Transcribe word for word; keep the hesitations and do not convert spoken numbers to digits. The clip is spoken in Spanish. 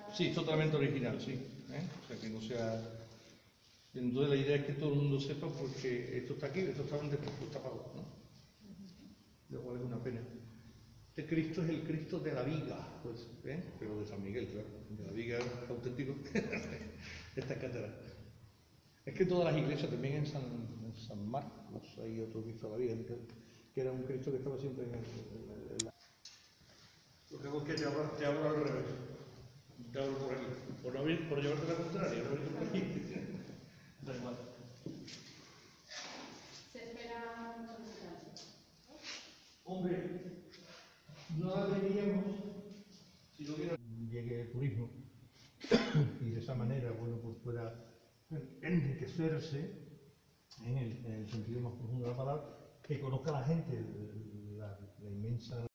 Sí, es totalmente original, sí. ¿eh? O sea, que no sea... Entonces la idea es que todo el mundo sepa porque esto está aquí, esto está donde esto está tapado, ¿no? Lo cual es una pena. Este Cristo es el Cristo de la Viga, pues, ¿eh? Pero de San Miguel, claro. De la Viga auténtico. Esta cátedra. Es que todas las iglesias, también en San, en San Marcos, hay otro Cristo de la Viga, que, que era un Cristo que estaba siempre en, el, en, en la... Lo que hago es que te abro, te abro al revés. Te abro por aquí. Por, no vir, por llevarte la contraria, no venir por aquí. Da igual. Se espera mucho descanso. Hombre, no deberíamos, si no hubiera llegue el turismo, y de esa manera, bueno, pues pueda enriquecerse en el, en el sentido más profundo de la palabra, que conozca la gente la, la inmensa